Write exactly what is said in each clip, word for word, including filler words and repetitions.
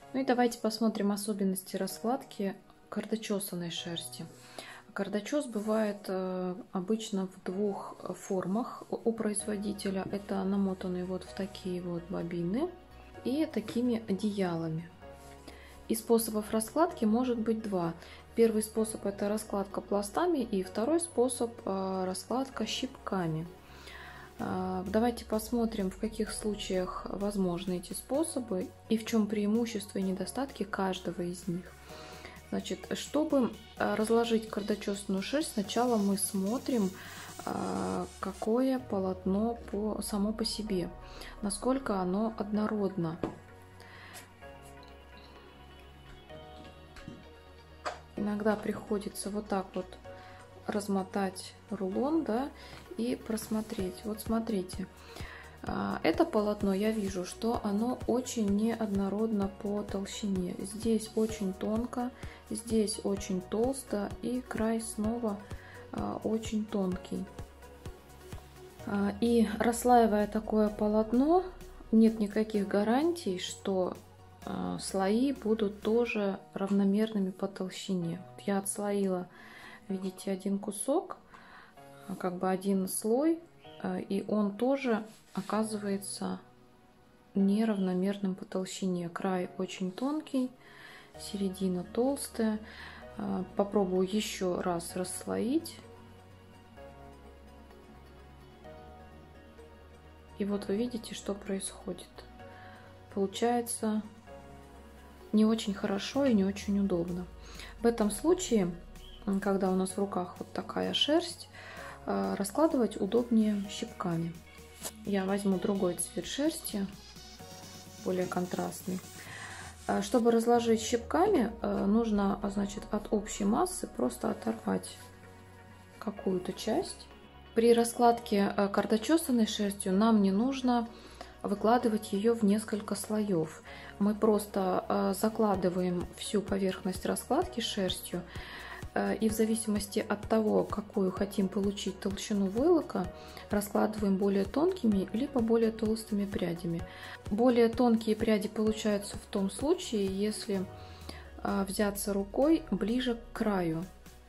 Ну и давайте посмотрим особенности раскладки кардочесанной шерсти. Кардочес бывает э, обычно в двух формах у производителя. Это намотанные вот в такие вот бобины и такими одеялами. И способов раскладки может быть два. Первый способ — это раскладка пластами, и второй способ э, раскладка щипками. Э, давайте посмотрим, в каких случаях возможны эти способы и в чем преимущества и недостатки каждого из них. Значит, чтобы разложить кардочесанную шерсть, сначала мы смотрим, какое полотно по, само по себе, насколько оно однородно. Иногда приходится вот так вот размотать рулон, да, и просмотреть. Вот смотрите, это полотно, я вижу, что оно очень неоднородно по толщине. Здесь очень тонко, здесь очень толсто, и край снова очень тонкий. И расслаивая такое полотно, нет никаких гарантий, что слои будут тоже равномерными по толщине. Я отслоила, видите, один кусок, как бы один слой, и он тоже оказывается неравномерным по толщине. Край очень тонкий, середина толстая. Попробую еще раз расслоить. И вот вы видите, что происходит. Получается не очень хорошо и не очень удобно. В этом случае, когда у нас в руках вот такая шерсть, раскладывать удобнее щипками. Я возьму другой цвет шерсти, более контрастный. Чтобы разложить щипками, нужно, значит, от общей массы просто оторвать какую-то часть. При раскладке кардочесанной шерстью нам не нужно выкладывать ее в несколько слоев. Мы просто закладываем всю поверхность раскладки шерстью, и в зависимости от того, какую хотим получить толщину войлока, раскладываем более тонкими либо более толстыми прядями. Более тонкие пряди получаются в том случае, если взяться рукой ближе к краю.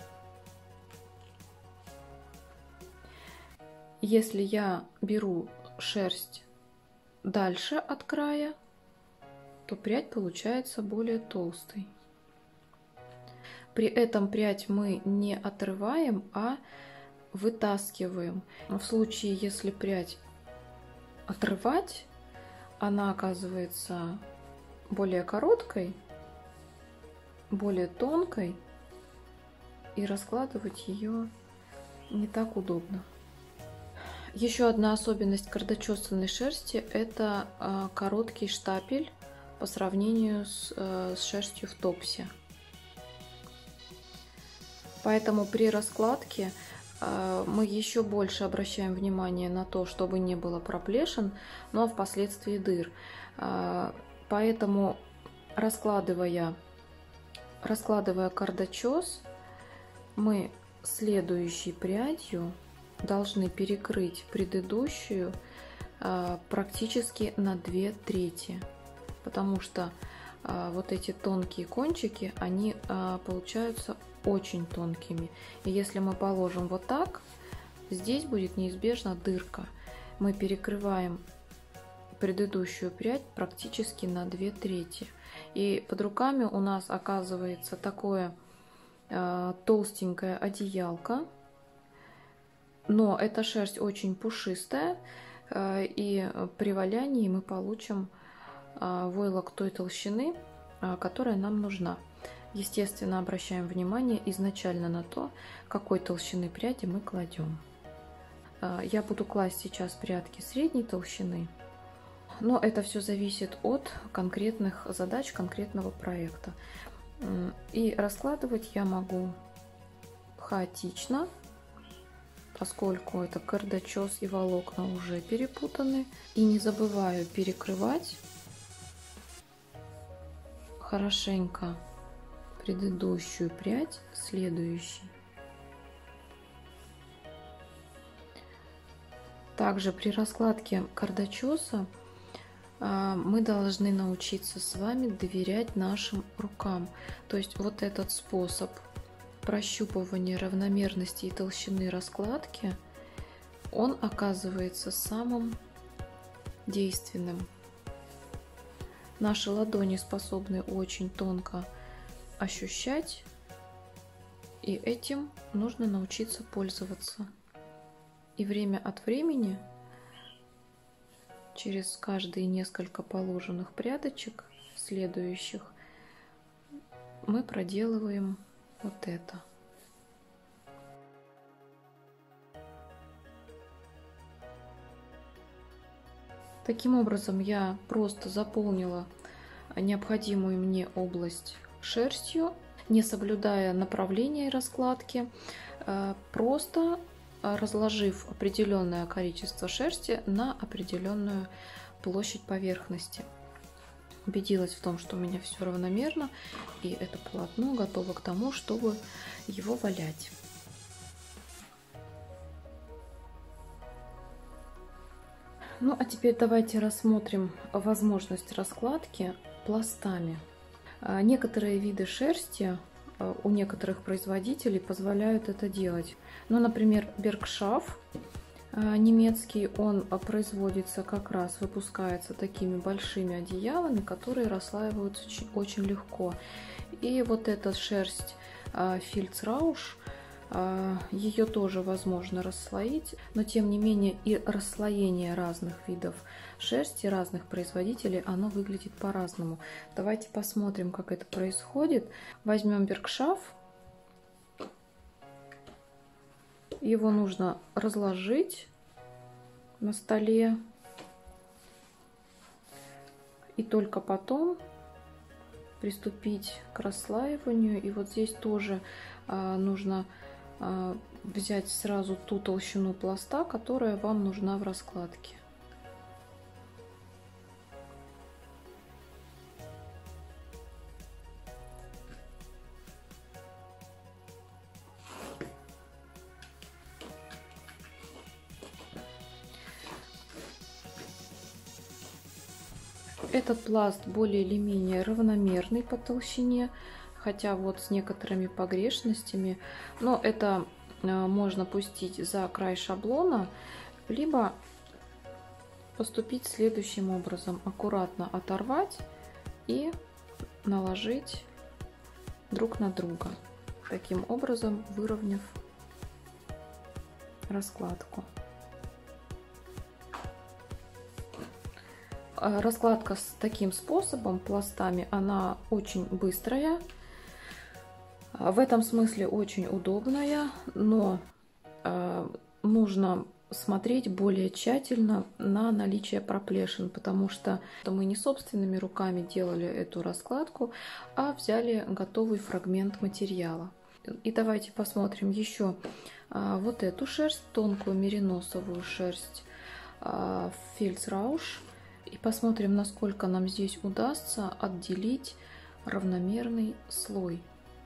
Если я беру шерсть дальше от края, то прядь получается более толстой. При этом прядь мы не отрываем, а вытаскиваем. В случае, если прядь отрывать, она оказывается более короткой, более тонкой, и раскладывать ее не так удобно. Еще одна особенность кардочесанной шерсти – это короткий штапель по сравнению с, с шерстью в топсе. Поэтому при раскладке мы еще больше обращаем внимание на то, чтобы не было проплешин, но впоследствии дыр. Поэтому, раскладывая, раскладывая кардочес, мы следующей прядью должны перекрыть предыдущую практически на две трети, потому что вот эти тонкие кончики, они получаются очень тонкими. И если мы положим вот так, здесь будет неизбежно дырка. Мы перекрываем предыдущую прядь практически на две трети. И под руками у нас оказывается такое э, толстенькое одеялко. Но эта шерсть очень пушистая. Э, и при валянии мы получим э, войлок той толщины, э, которая нам нужна. Естественно, обращаем внимание изначально на то, какой толщины пряди мы кладем. Я буду класть сейчас прядки средней толщины, но это все зависит от конкретных задач, конкретного проекта. И раскладывать я могу хаотично, поскольку это кардочес и волокна уже перепутаны. И не забываю перекрывать хорошенько предыдущую прядь следующей. Также при раскладке кардочеса мы должны научиться с вами доверять нашим рукам. То есть вот этот способ прощупывания равномерности и толщины раскладки, он оказывается самым действенным. Наши ладони способны очень тонко ощущать, и этим нужно научиться пользоваться. И время от времени, через каждые несколько положенных прядочек следующих, мы проделываем вот это. Таким образом, я просто заполнила необходимую мне область шерстью, не соблюдая направления раскладки, просто разложив определенное количество шерсти на определенную площадь поверхности. Убедилась в том, что у меня все равномерно, и это полотно готово к тому, чтобы его валять. Ну, а теперь давайте рассмотрим возможность раскладки пластами. Некоторые виды шерсти у некоторых производителей позволяют это делать. Ну, например, Беркшаф немецкий, он производится как раз, выпускается такими большими одеялами, которые расслаиваются очень легко. И вот эта шерсть Фильцрауш, ее тоже возможно расслоить, но тем не менее и расслоение разных видов шерсти, разных производителей, оно выглядит по-разному. Давайте посмотрим, как это происходит. Возьмем Беркшаф. Его нужно разложить на столе и только потом приступить к расслаиванию. И вот здесь тоже а, нужно а, взять сразу ту толщину пласта, которая вам нужна в раскладке. Этот пласт более или менее равномерный по толщине, хотя вот с некоторыми погрешностями, но это можно пустить за край шаблона, либо поступить следующим образом: аккуратно оторвать и наложить друг на друга, таким образом выровняв раскладку. Раскладка с таким способом, пластами, она очень быстрая, в этом смысле очень удобная, но э, нужно смотреть более тщательно на наличие проплешин, потому что мы не собственными руками делали эту раскладку, а взяли готовый фрагмент материала. И давайте посмотрим еще э, вот эту шерсть, тонкую мериносовую шерсть э, Фильцрауш. И посмотрим, насколько нам здесь удастся отделить равномерный слой.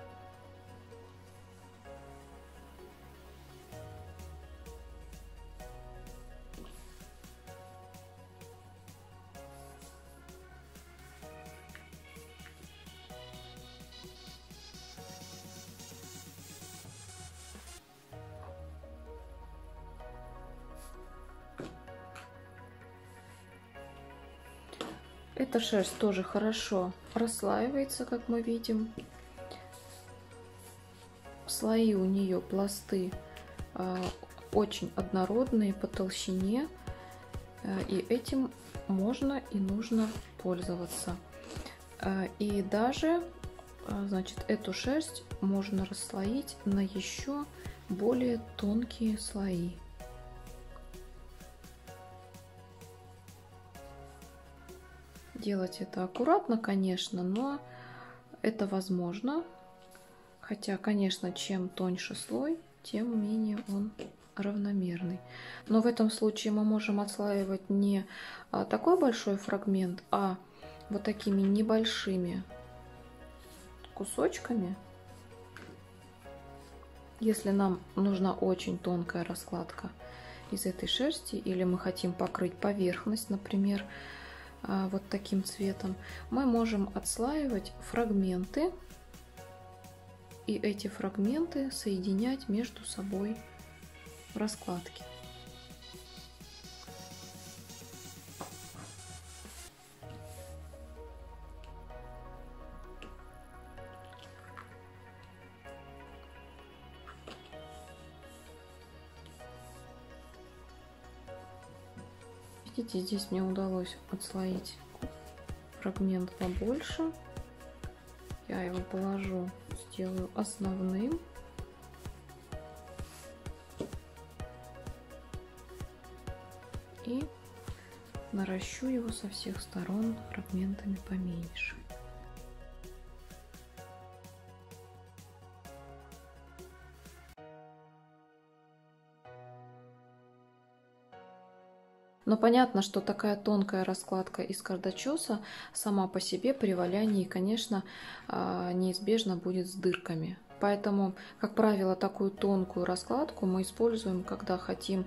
Эта шерсть тоже хорошо расслаивается, как мы видим. Слои у нее, пласты, очень однородные по толщине, и этим можно и нужно пользоваться. И даже, значит, эту шерсть можно расслоить на еще более тонкие слои. Делать это аккуратно, конечно, но это возможно. Хотя, конечно, чем тоньше слой, тем менее он равномерный. Но в этом случае мы можем отслаивать не такой большой фрагмент, а вот такими небольшими кусочками. Если нам нужна очень тонкая раскладка из этой шерсти, или мы хотим покрыть поверхность, например, вот таким цветом, мы можем отслаивать фрагменты и эти фрагменты соединять между собой в раскладке. Видите, здесь мне удалось отслоить фрагмент побольше. Я его положу, сделаю основным. И наращу его со всех сторон фрагментами поменьше. Но понятно, что такая тонкая раскладка из кардачоса сама по себе при валянии, конечно, неизбежно будет с дырками. Поэтому, как правило, такую тонкую раскладку мы используем, когда хотим,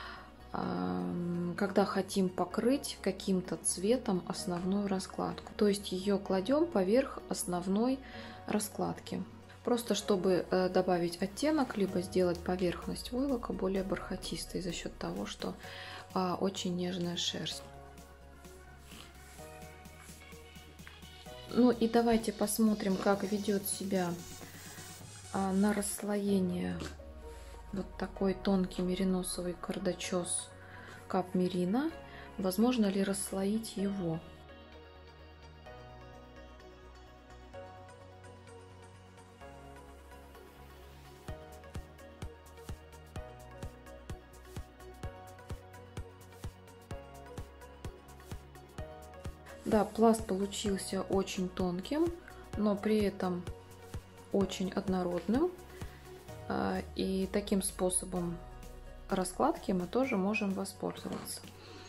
когда хотим покрыть каким-то цветом основную раскладку. То есть ее кладем поверх основной раскладки. Просто чтобы добавить оттенок, либо сделать поверхность войлока более бархатистой за счет того, что очень нежная шерсть. Ну и давайте посмотрим, как ведет себя на расслоение вот такой тонкий мериносовый кардачос Кап Мерино. Возможно ли расслоить его? Да, пласт получился очень тонким, но при этом очень однородным. И таким способом раскладки мы тоже можем воспользоваться.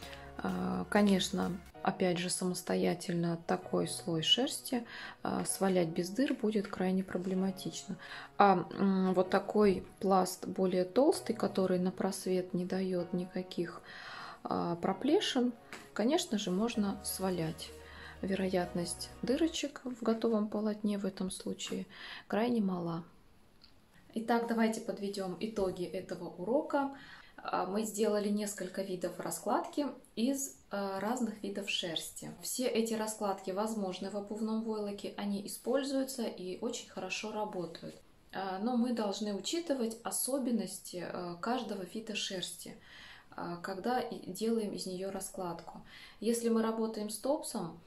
Конечно, опять же, самостоятельно такой слой шерсти свалять без дыр будет крайне проблематично. А вот такой пласт более толстый, который на просвет не дает никаких проплешин, конечно же, можно свалять. Вероятность дырочек в готовом полотне в этом случае крайне мала. Итак, давайте подведем итоги этого урока. Мы сделали несколько видов раскладки из разных видов шерсти. Все эти раскладки возможны в обувном войлоке, они используются и очень хорошо работают. Но мы должны учитывать особенности каждого вида шерсти, когда делаем из нее раскладку. Если мы работаем с топсом,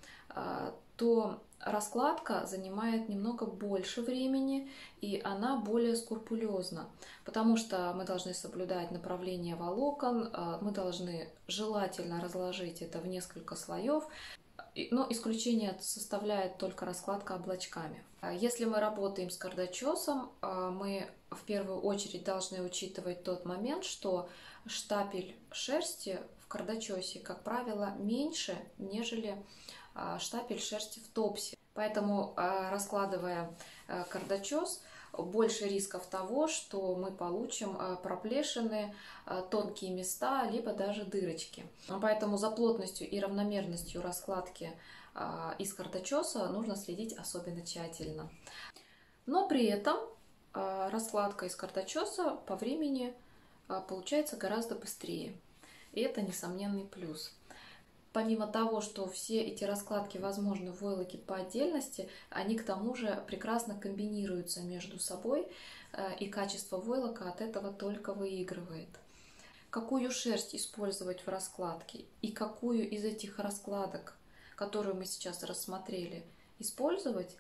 то раскладка занимает немного больше времени, и она более скрупулезна, потому что мы должны соблюдать направление волокон, мы должны желательно разложить это в несколько слоев, но исключение составляет только раскладка облачками. Если мы работаем с кардачосом, мы в первую очередь должны учитывать тот момент, что штапель шерсти в кардачосе, как правило, меньше, нежели штапель шерсти в топсе. Поэтому, раскладывая кардачос, больше рисков того, что мы получим проплешины, тонкие места, либо даже дырочки. Поэтому за плотностью и равномерностью раскладки из кардачоса нужно следить особенно тщательно. Но при этом раскладка из кардачоса по времени получается гораздо быстрее. И это несомненный плюс. Помимо того, что все эти раскладки возможны в войлоке по отдельности, они к тому же прекрасно комбинируются между собой, и качество войлока от этого только выигрывает. Какую шерсть использовать в раскладке и какую из этих раскладок, которую мы сейчас рассмотрели, использовать,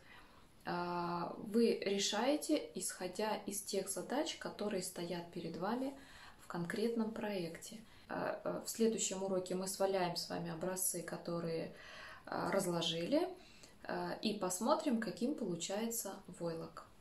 вы решаете, исходя из тех задач, которые стоят перед вами в конкретном проекте. В следующем уроке мы сваляем с вами образцы, которые разложили, и посмотрим, каким получается войлок.